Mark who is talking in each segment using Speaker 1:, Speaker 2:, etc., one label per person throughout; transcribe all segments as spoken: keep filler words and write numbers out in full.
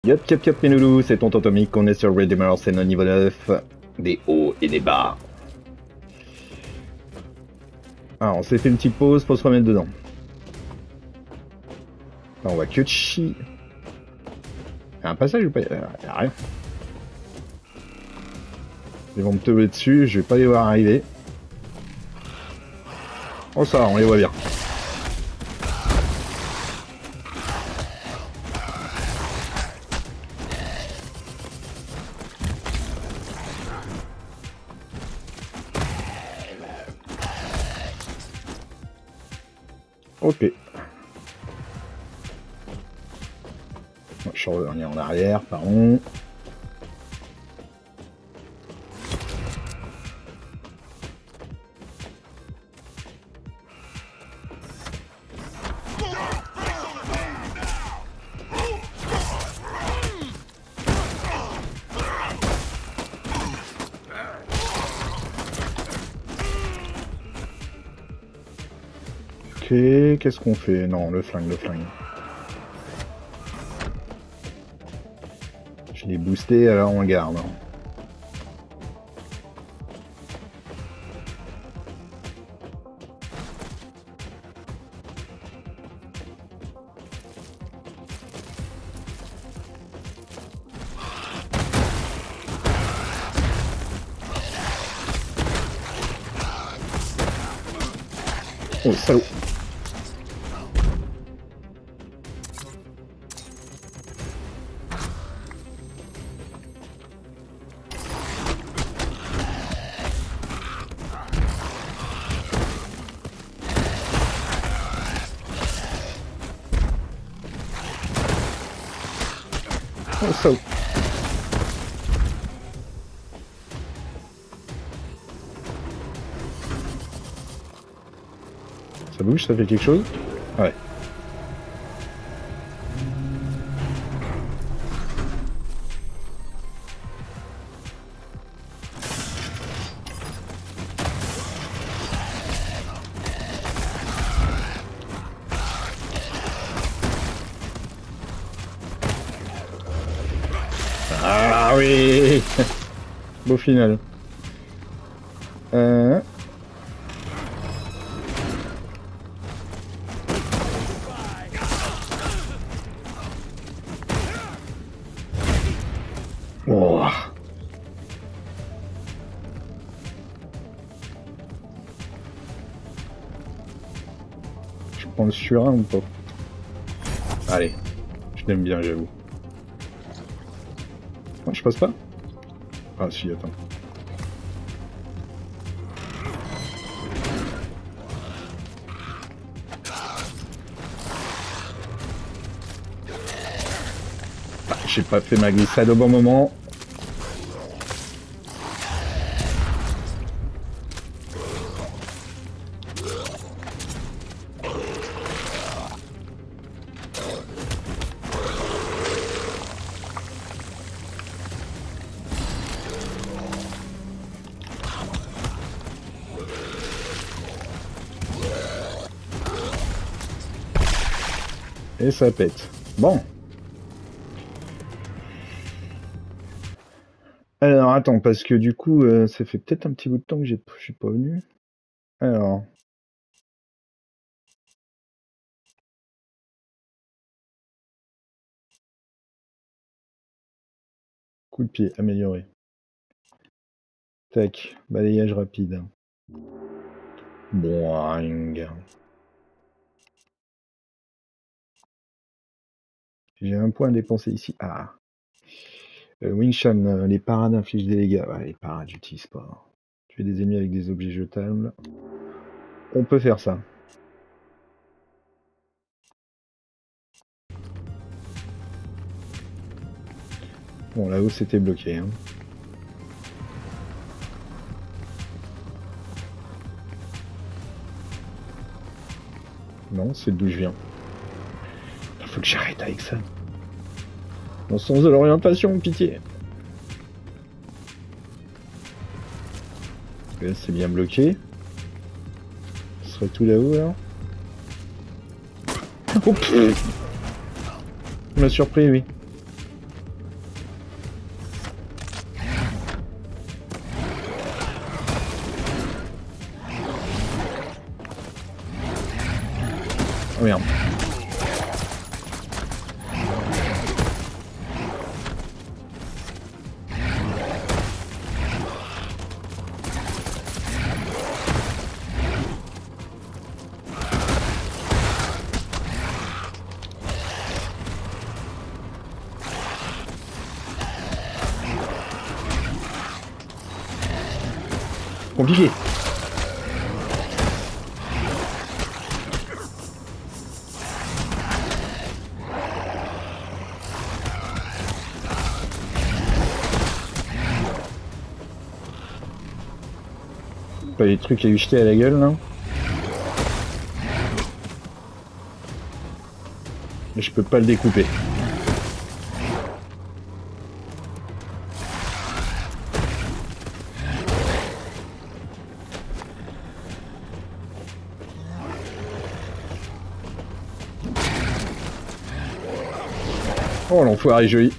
Speaker 1: Yop yop yop mes loulous, c'est Tonton Atomique, on est sur Redeemer, c'est notre niveau neuf, des hauts et des bas. Ah, on s'est fait une petite pause pour se remettre dedans. Là, on va que chi. Y'a un passage ou pas? Y'a rien. Ils vont me tomber dessus, je vais pas les voir arriver. Oh ça, on les voit bien. Ok. Je reviens en arrière, pardon. Ok, qu'est-ce qu'on fait? Non, le flingue, le flingue. Je l'ai boosté, alors on le garde. Oh, salaud! Oh, salaud! Ça bouge, ça fait quelque chose? Ouais. Ah oui. Beau final. Euh... Oh. Je prends le surin ou pas? Allez, je l'aime bien, j'avoue. Non, je passe pas? Ah si, attends. Ah, j'ai pas fait ma glissade au bon moment. Et ça pète. Bon. Alors, attends, parce que du coup, euh, ça fait peut-être un petit bout de temps que je suis pas venu. Alors. Coup de pied amélioré. Tac, balayage rapide. Boing. J'ai un point à dépenser ici. Ah. Euh, Wingshan, euh, les parades infligent des dégâts. Ouais, les parades, j'utilise pas. Tuer des ennemis avec des objets jetables. On peut faire ça. Bon, là-haut, c'était bloqué. Hein. Non, c'est d'où je viens. Faut que j'arrête avec ça. Dans le sens de l'orientation, pitié. Là, c'est bien bloqué. Ce serait tout là-haut, là. Oh, il m'a surpris, oui. Oh merde. Compliqué. Pas des trucs à lui jeter à la gueule là. Mais je peux pas le découper. Oh l'enfoiré joli.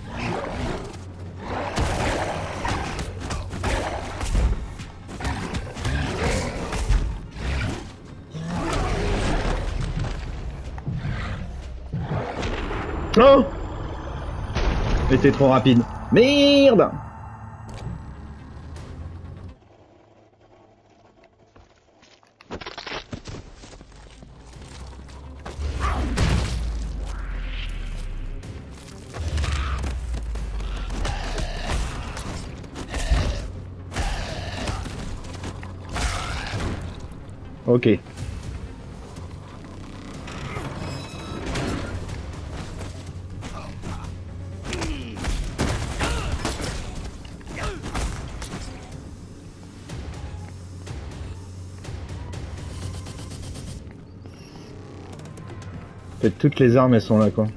Speaker 1: Oh! J'étais trop rapide. Merde! Ok. En fait, toutes les armes elles sont là quoi.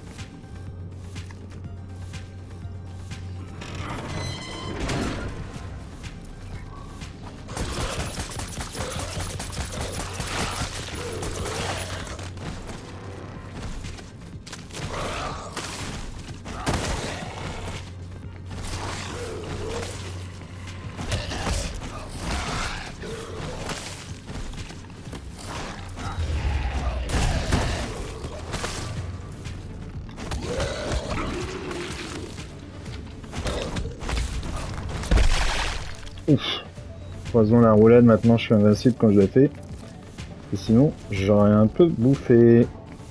Speaker 1: Ouf. Heureusement la roulade maintenant je suis invincible quand je la fais. Et sinon j'aurais un peu bouffé.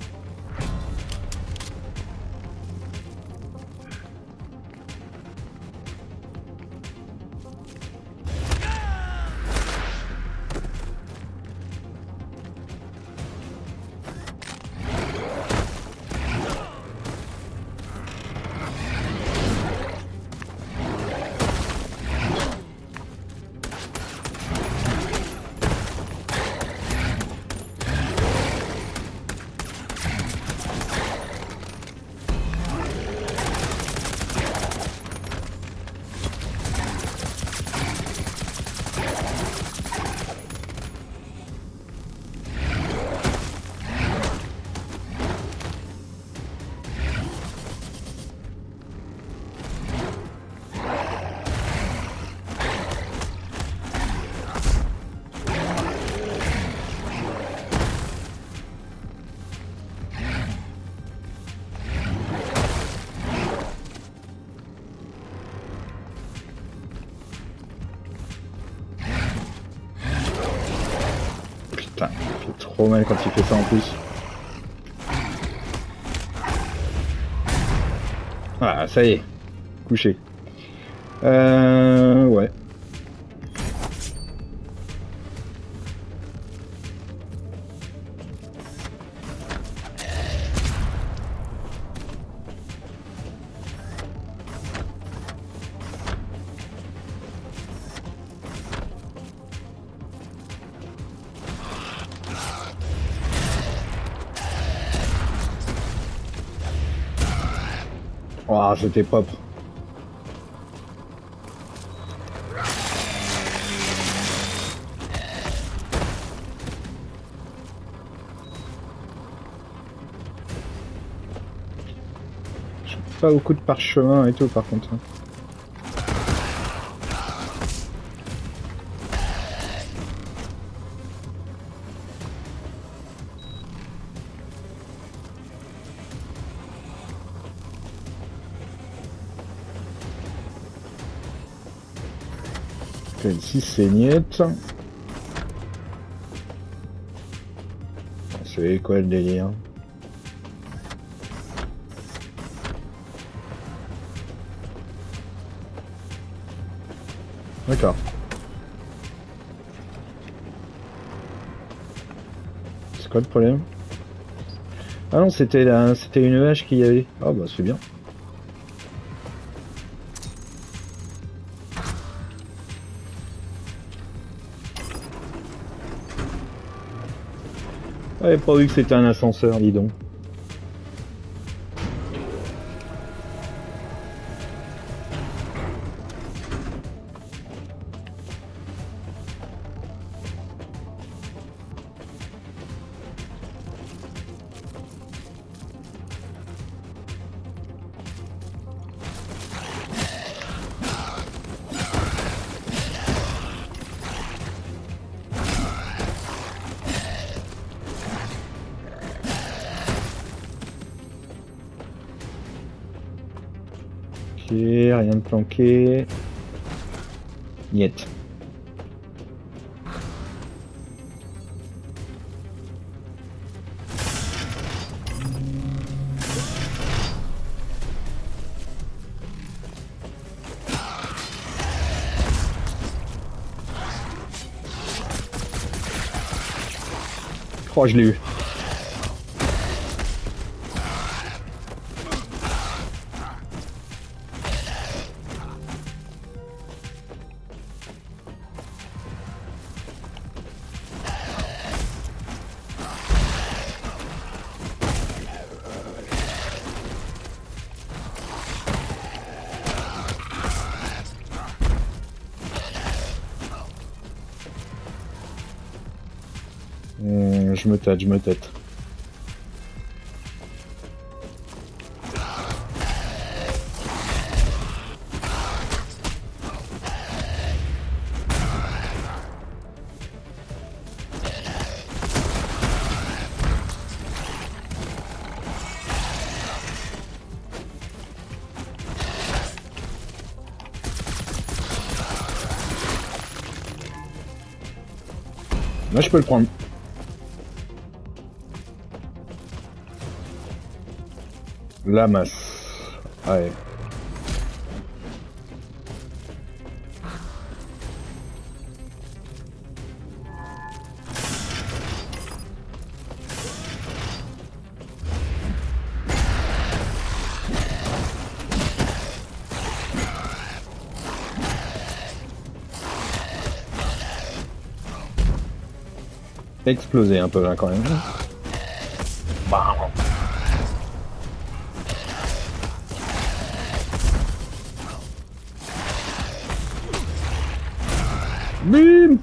Speaker 1: Putain, ça fait trop mal quand il fait ça en plus. Ah, ça y est. Couché. Euh... Ouais. Oh, c'était propre. Pas beaucoup de parchemin et tout par contre. Si c'est niet. C'est quoi le délire? D'accord. C'est quoi le problème? Ah non, c'était la... c'était une hache qu'il y avait. Ah bah c'est bien. J'avais pas vu que c'était un ascenseur, dis donc. Rien de planqué. Niet. Oh, je l'ai eu. Hum, je me tâte, je me tâte. Là, je peux le prendre. La masse. Ouais. Explosé un peu là quand même. Bam. Bim.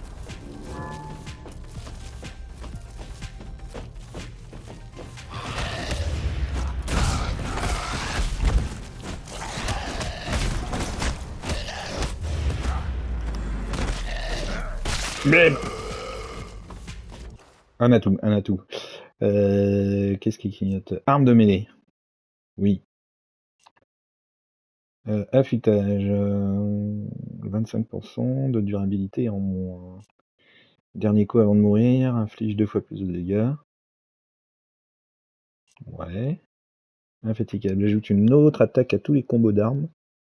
Speaker 1: Bim. Un atout, un atout. Euh, Qu'est-ce qui clignote? Arme de mêlée. Oui. Euh, affûtage. Euh, vingt-cinq pour cent de durabilité en moins. Dernier coup avant de mourir. Inflige deux fois plus de dégâts. Ouais. Infatigable. Ajoute une autre attaque à tous les combos d'armes.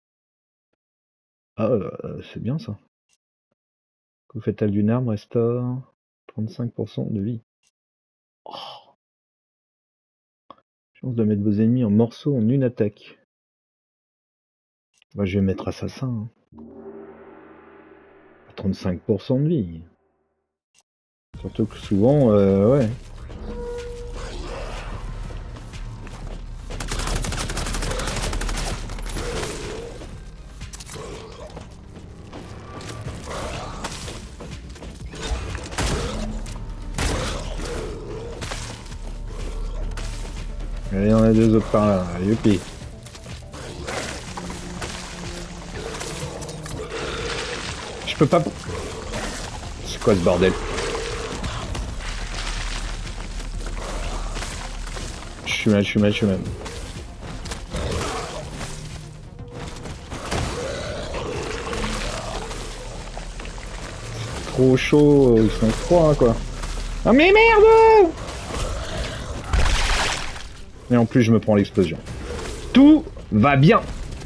Speaker 1: Ah, euh, c'est bien ça. Coup fatal d'une arme restaure trente-cinq pour cent de vie. Oh. Chance de mettre vos ennemis en morceaux en une attaque. Bah, je vais mettre assassin. Hein. trente-cinq pour cent de vie. Surtout que souvent, euh, ouais. Et il y en a deux autres par là, youpi. Je peux pas... C'est quoi ce bordel? Je suis mal, je suis mal, je suis mal. trop chaud, ils sont froids quoi. Ah mais merde! Et en plus je me prends l'explosion. Tout va bien.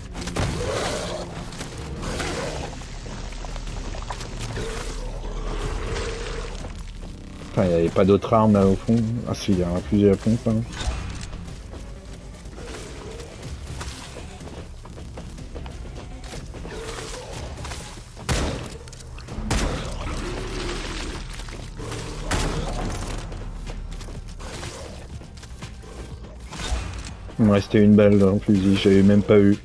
Speaker 1: Enfin, il n'y avait pas d'autres armes là au fond. Ah si, il y a un fusil à pompe. Hein. Il me restait une balle dans le fusil, j'avais même pas eu.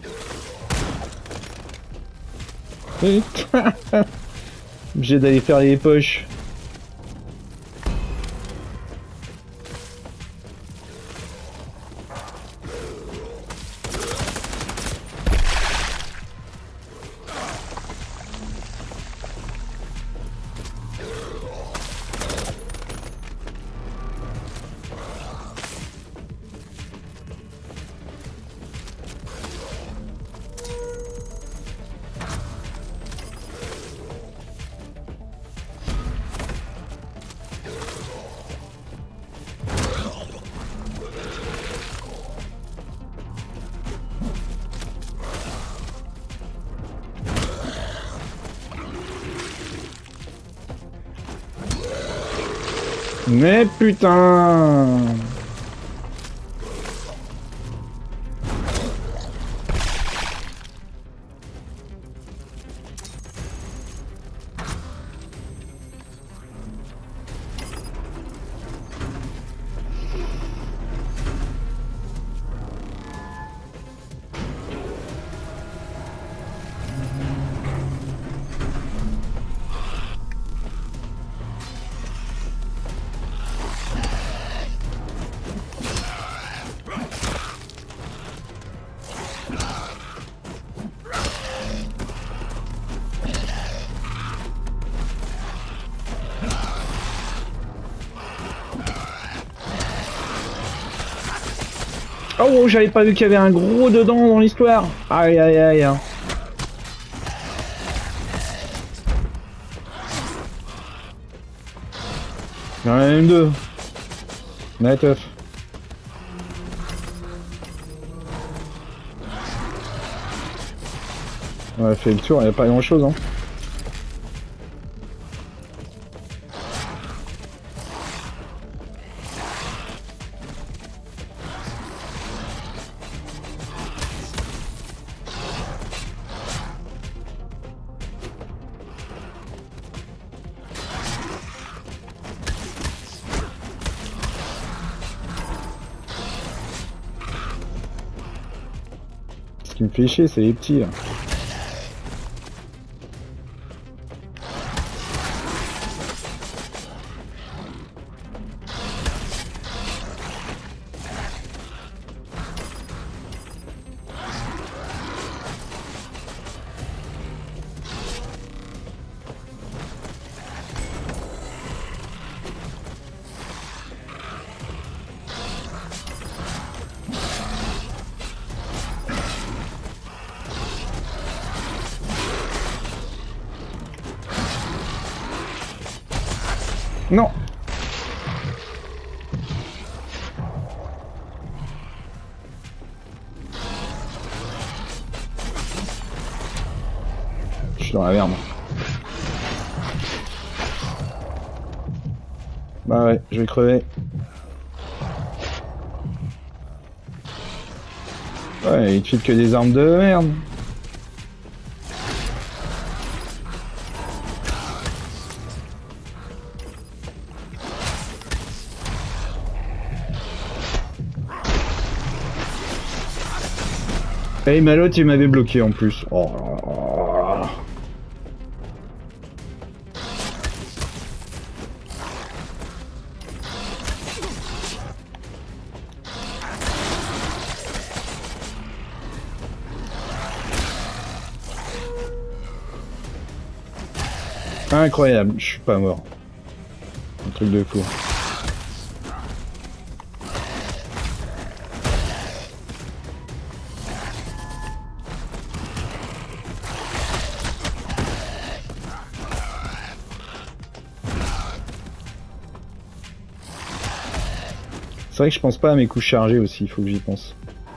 Speaker 1: Obligé d'aller faire les poches. Mais putain! Oh, j'avais pas vu qu'il y avait un gros dedans dans l'histoire. Aïe aïe aïe. Il y en a même deux. Night off. On a fait le tour, il n'y a pas grand chose hein. Ce qui me fait chier, c'est les petits là. Non. Je suis dans la merde. Bah ouais, je vais crever. Ouais, il te file que des armes de merde. Hey Malot, il m'avait bloqué en plus. Oh là là. Incroyable, je suis pas mort. Un truc de fou. C'est vrai que je pense pas à mes coups chargés aussi, il faut que j'y pense.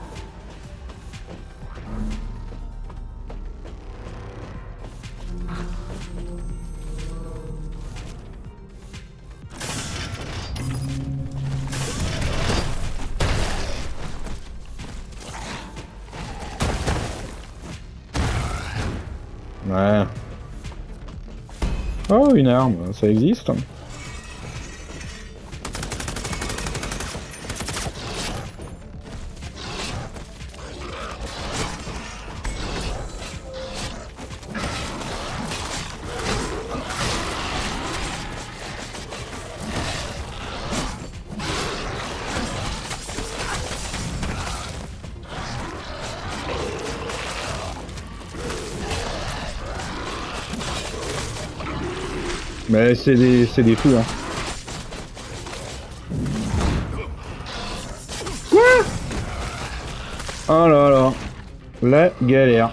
Speaker 1: Ouais. Oh, une arme, ça existe. Mais c'est des, c'est des fous, hein. Quoi? Oh là là. La galère.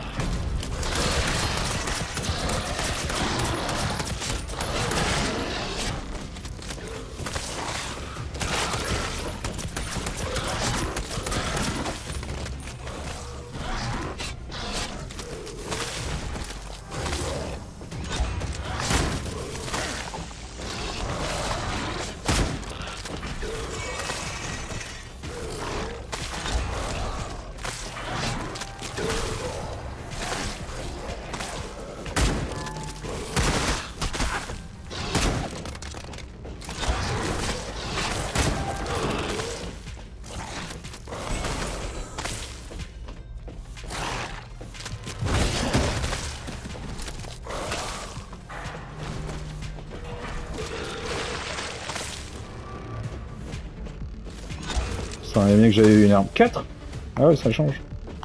Speaker 1: Ça aurait bien que j'avais eu une arme. quatre. Ah ouais, ça change.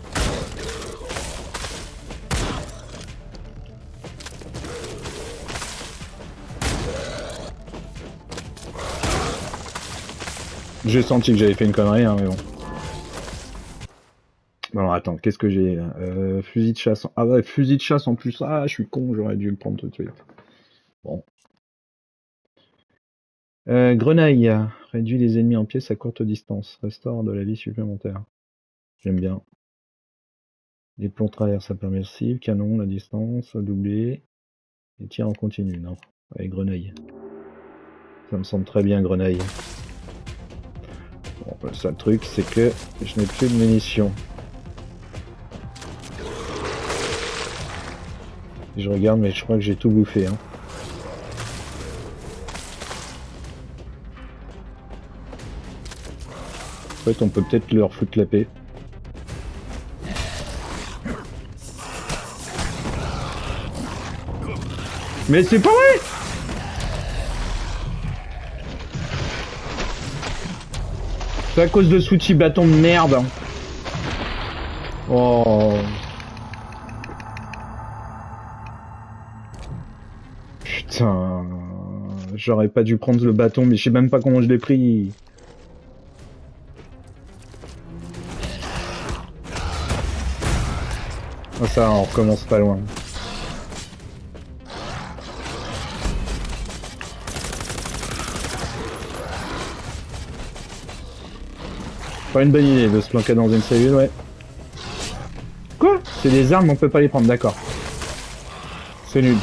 Speaker 1: J'ai senti que j'avais fait une connerie, hein, mais bon. Bon alors attends, qu'est-ce que j'ai euh, fusil de chasse. Ah ouais, fusil de chasse en plus. Ah, je suis con, j'aurais dû le prendre tout de suite. Bon. Euh, grenaille. Réduit les ennemis en pièces à courte distance. Restaure de la vie supplémentaire. J'aime bien. Les plombs traverses impermersibles. Canon, la distance, doublé. Et tir en continu, non. Avec grenaille. Ça me semble très bien, grenaille. Bon, le seul truc, c'est que je n'ai plus de munitions. Je regarde, mais je crois que j'ai tout bouffé. Hein. En fait, on peut peut-être leur foutre la paix. Mais c'est pas vrai! C'est à cause de ce outil bâton de merde. Oh. Putain. J'aurais pas dû prendre le bâton, mais je sais même pas comment je l'ai pris. Oh, ça, on recommence pas loin. Pas une bonne idée de se planquer dans une cellule, ouais. Quoi? C'est des armes, on peut pas les prendre, d'accord. C'est nul.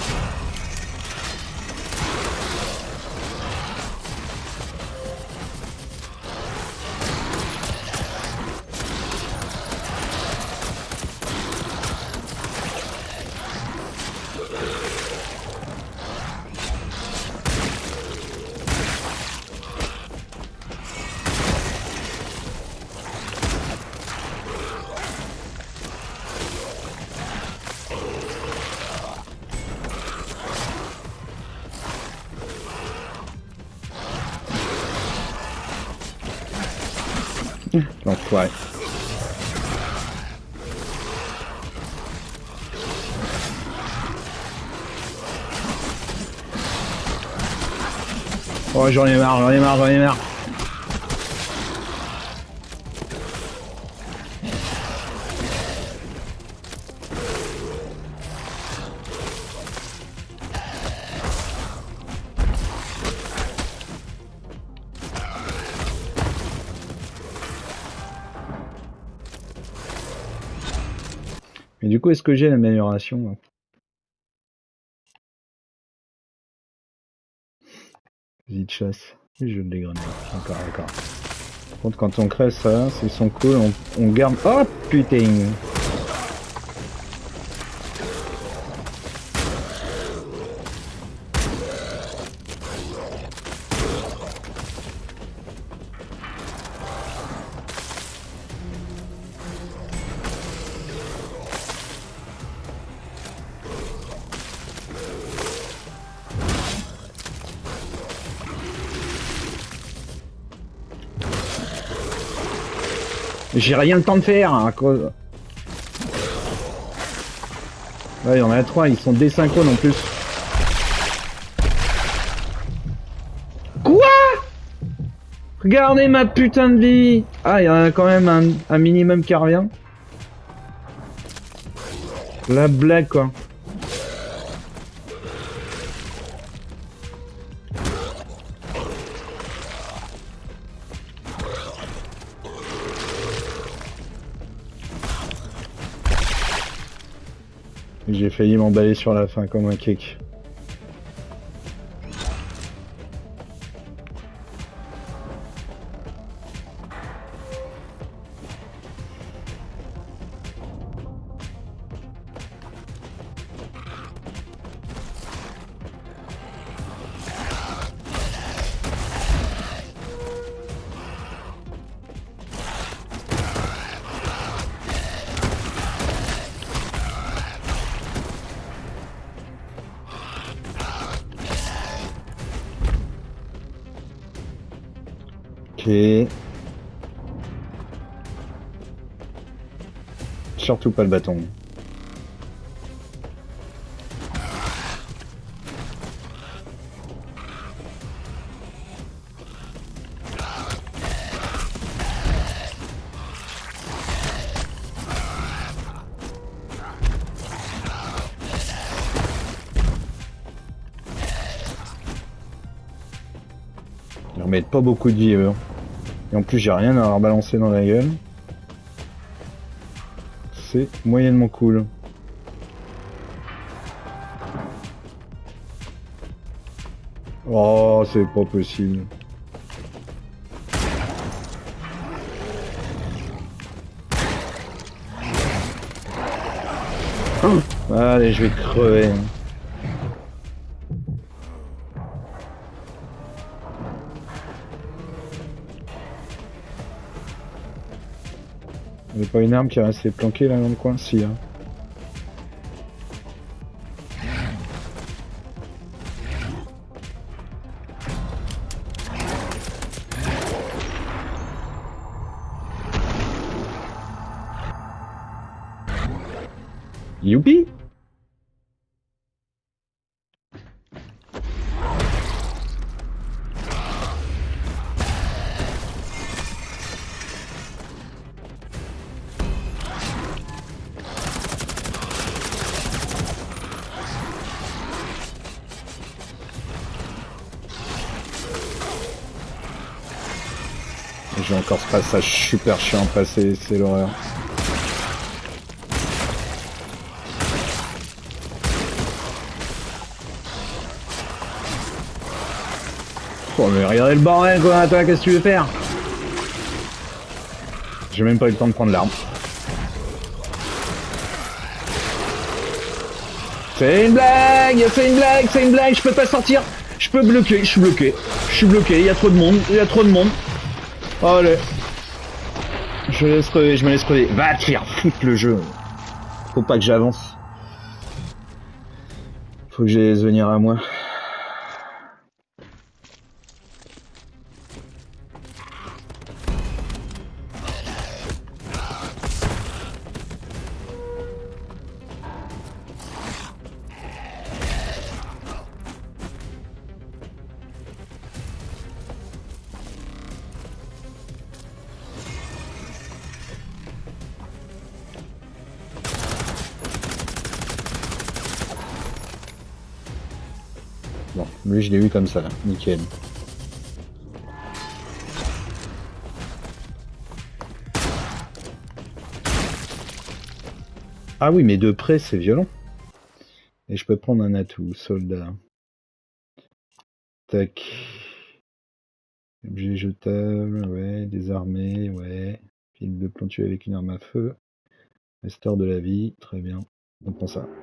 Speaker 1: L'enfoiré. Oh, j'en ai marre, j'en ai marre, j'en ai marre. Mais du coup, est-ce que j'ai l'amélioration? Vas-y, de chasse. Oui, je des grenades. D'accord, d'accord. Par contre, quand on crée ça, c'est son cool, on, on garde. Oh putain! J'ai rien le temps de faire hein, à cause. Ouais, il y en a trois, ils sont désynchrones en plus. Quoi? Regardez ma putain de vie. Ah, il y en a quand même un, un minimum qui revient. La blague quoi. J'ai failli m'emballer sur la fin comme un cake. Ok. Surtout pas le bâton. Ils remettent pas beaucoup de vie eux. Et en plus j'ai rien à leur balancer dans la gueule. C'est moyennement cool. Oh, c'est pas possible. Oh, allez, je vais crever. Il n'y a pas une arme qui est restée planquée là dans le coin? Si, hein. Youpi! J'ai encore ce passage super chiant à passer, c'est l'horreur. Oh mais regardez le bordel quoi, toi qu'est-ce que tu veux faire? J'ai même pas eu le temps de prendre l'arme. C'est une blague, c'est une blague, c'est une blague, je peux pas sortir. Je peux bloquer, je suis bloqué. Je suis bloqué, il y a trop de monde, il y a trop de monde. Oh allez. Je laisse crever, je me laisse crever. Va te faire foutre le jeu. Faut pas que j'avance. Faut que je les laisse venir à moi. Bon, lui je l'ai eu comme ça, nickel. Ah oui, mais de près, c'est violent. Et je peux prendre un atout, soldat. Tac. Objet jetable, ouais. Désarmé, ouais. Fil de plomb tué avec une arme à feu. Restaure de la vie, très bien. On prend ça.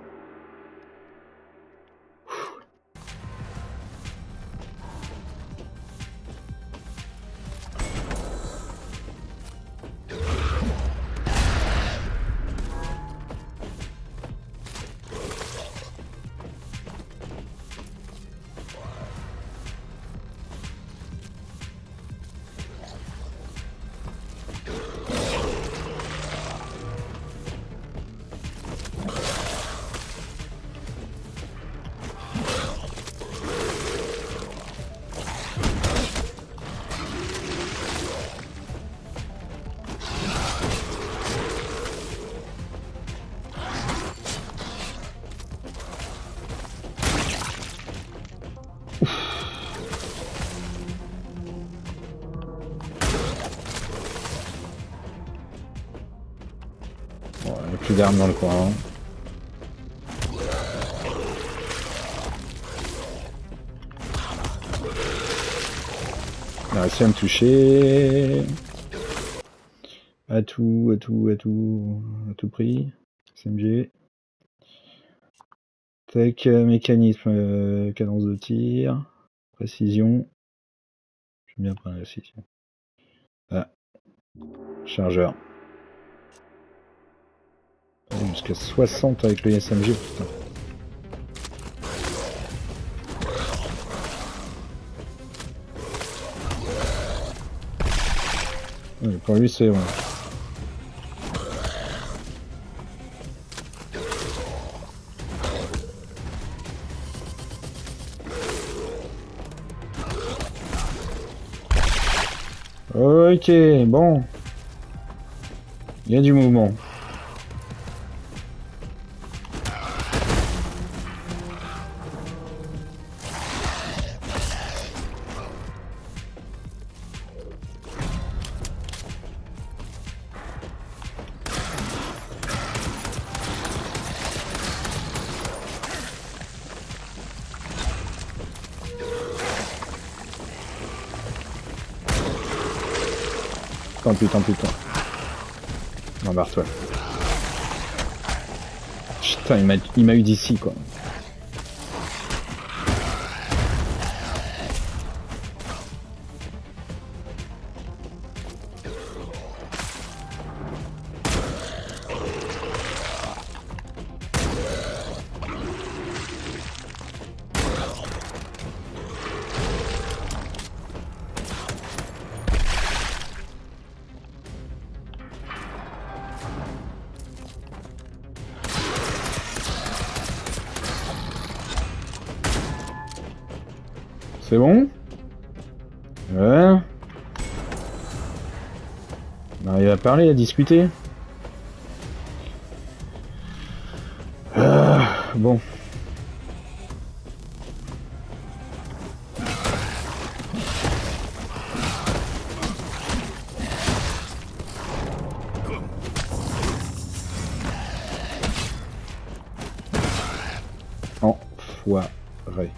Speaker 1: Bon, il n'y a plus d'armes dans le coin. Il a réussi à me toucher. À tout, à tout, à tout, à tout prix. S M G. Tac, mécanisme, euh, cadence de tir. Précision. J'aime bien prendre la précision. Ah. Chargeur. Jusqu'à soixante avec le S M G, putain. Ouais, pour lui, c'est bon. Ok, bon. Il y a du mouvement. Tant pis, tant pis, tant pis. Non, barre-toi. Putain, il m'a eu d'ici, quoi. C'est bon? Ouais. On arrive à parler, à discuter. Ah, bon. Enfoiré.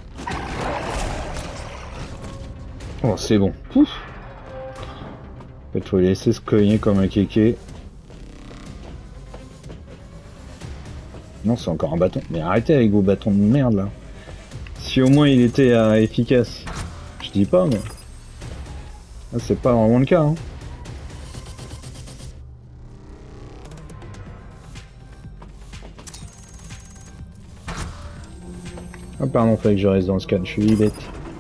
Speaker 1: Oh, c'est bon. Pouf. fait, faut les laisser se cogner comme un kéké. Non, c'est encore un bâton. Mais arrêtez avec vos bâtons de merde là. Si au moins il était euh, efficace. Je dis pas, mais... Ah, c'est pas vraiment le cas. Hein. Ah pardon, fallait que je reste dans le scan, je suis bête.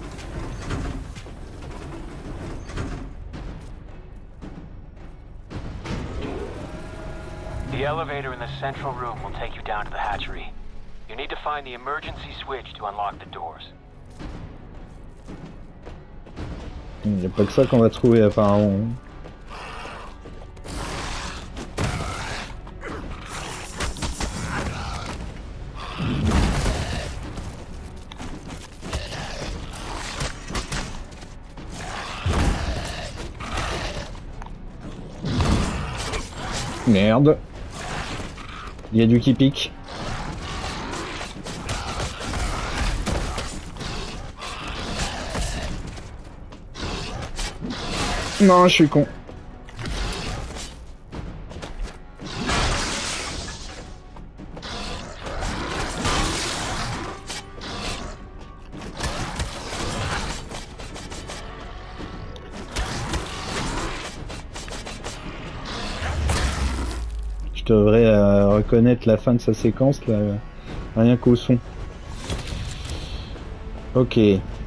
Speaker 2: The elevator in the central room will take you down to the hatchery. You need to find the emergency switch to unlock the doors.
Speaker 1: Il n'y a pas que ça qu'on va trouver apparemment. Merde. Il y a du qui pique. Non, je suis con. Je devrais euh, reconnaître la fin de sa séquence là, rien qu'au son. Ok.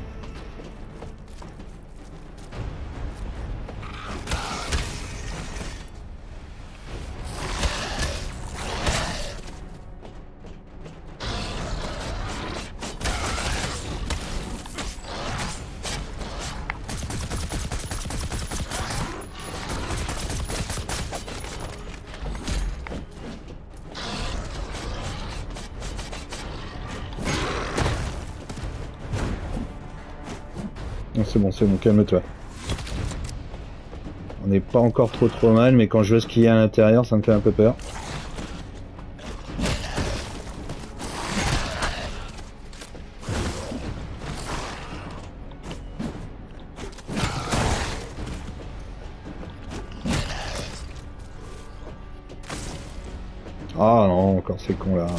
Speaker 1: C'est bon, c'est bon, calme-toi. On n'est pas encore trop trop mal, mais quand je vois ce qu'il y a à l'intérieur, ça me fait un peu peur. Ah non, encore ces cons là.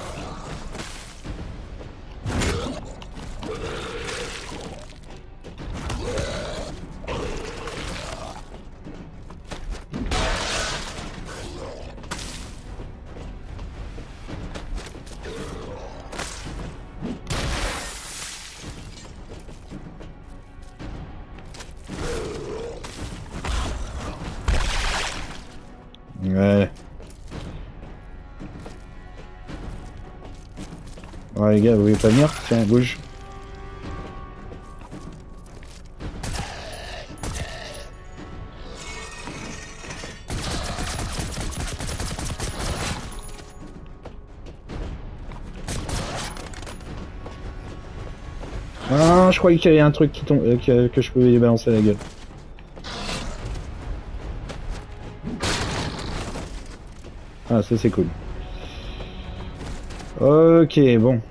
Speaker 1: Ouais. Ouais les gars, vous voulez pas venir? Tiens, bouge. Ah, je croyais qu'il y avait un truc qui tombe, euh, que, que je pouvais les balancer à la gueule. Ah, ça c'est cool. Ok, bon.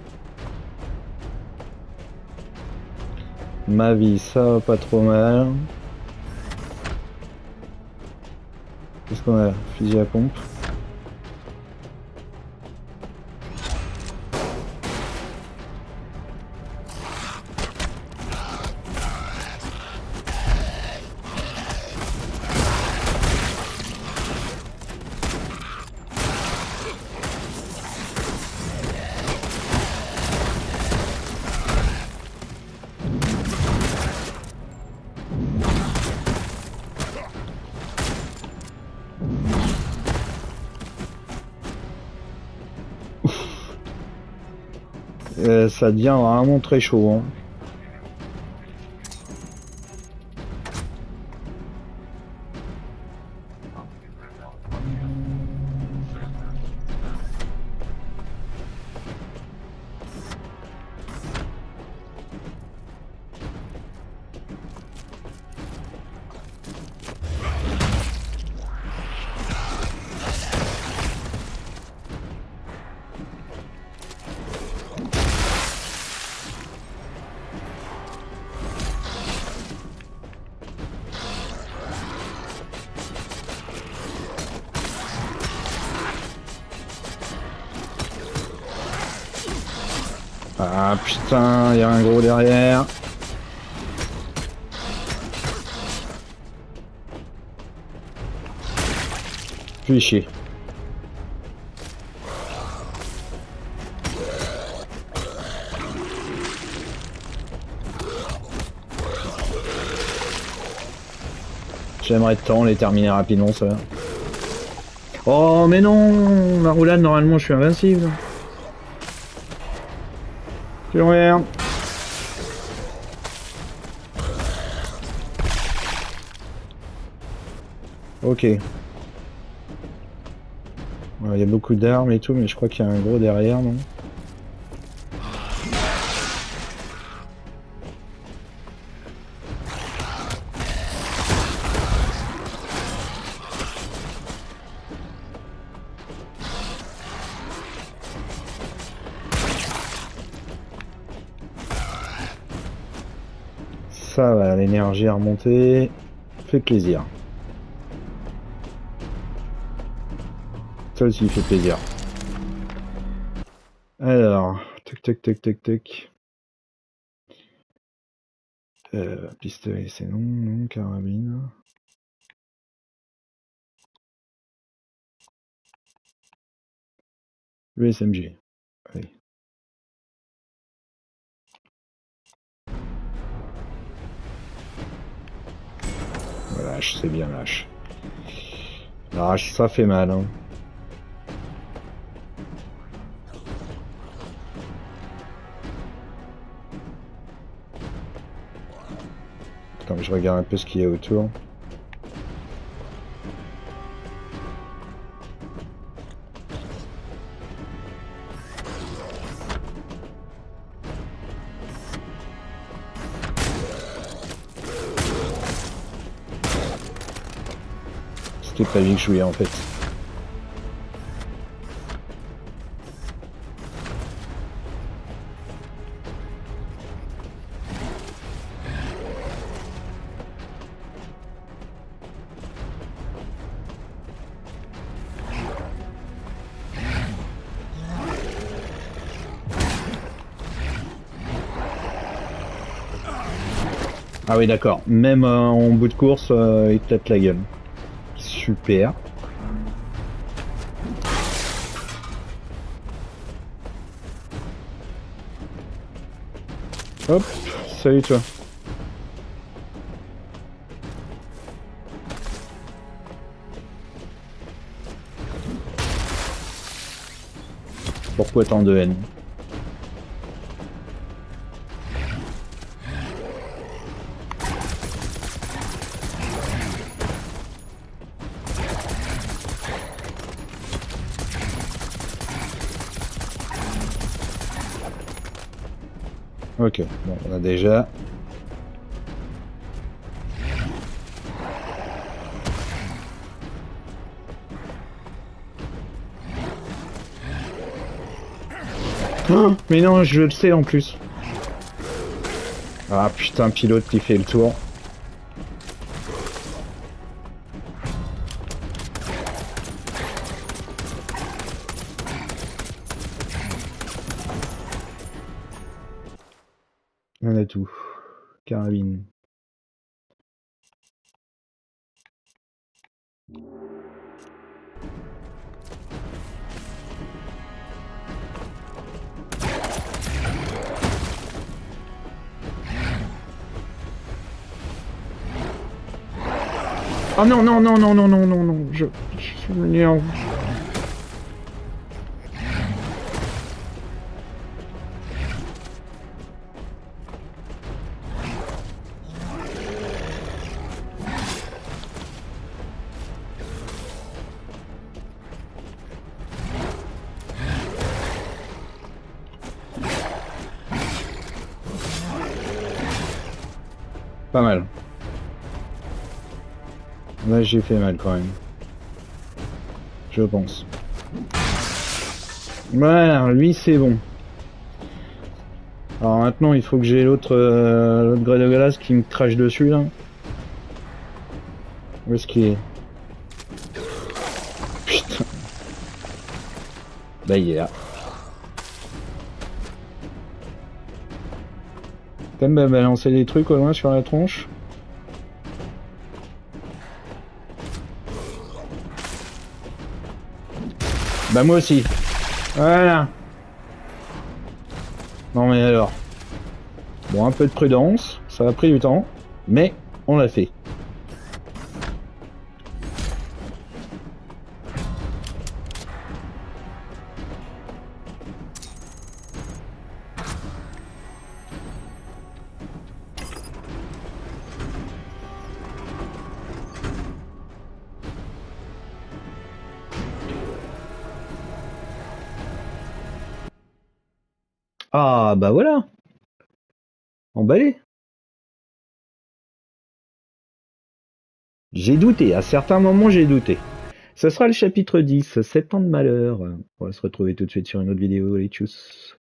Speaker 1: Ma vie, ça va pas trop mal. Qu'est-ce qu'on a? Fusil à pompe. Euh, ça devient vraiment très chaud. Hein. Ah putain, il y a un gros derrière. Je vais chier. J'aimerais tant les terminer rapidement ça. Oh mais non, la roulade normalement je suis invincible. Tu regardes. Ok. Il ouais, y a beaucoup d'armes et tout, mais je crois qu'il y a un gros derrière, non? Ça va, l'énergie à remonter. Fait plaisir. Ça aussi fait plaisir. Alors, tac tac tac tac tac. Euh, pistolet c'est non, non, carabine. Le S M G. Allez. Lâche, c'est bien lâche. Lâche, ça fait mal. Hein. Attends, je regarde un peu ce qu'il y a autour. C'était pas lui que je jouais en fait. Ah oui d'accord, même euh, en bout de course, euh, il te pète la gueule. Super. Hop, salut toi. Pourquoi tant de haine? Ok, bon, on a déjà. Oh, mais non, je le sais en plus. Ah putain, pilote qui fait le tour. On a tout. Carabine. Oh non, non, non, non, non, non, non, non, je, je suis venu en... Pas mal. Là j'ai fait mal quand même. Je pense. Voilà, lui c'est bon. Alors maintenant il faut que j'ai l'autre euh, l'autre gré de glace qui me crache dessus là. Où est-ce qu'il est? Putain. Bah il est là. T'aimes balancer des trucs au loin sur la tronche? Bah moi aussi. Voilà. Non mais alors. Bon, un peu de prudence, ça a pris du temps, mais on l'a fait. Ah bah voilà. Emballé. J'ai douté, à certains moments j'ai douté. Ce sera le chapitre dix, sept ans de malheur. On va se retrouver tout de suite sur une autre vidéo, les tchuss.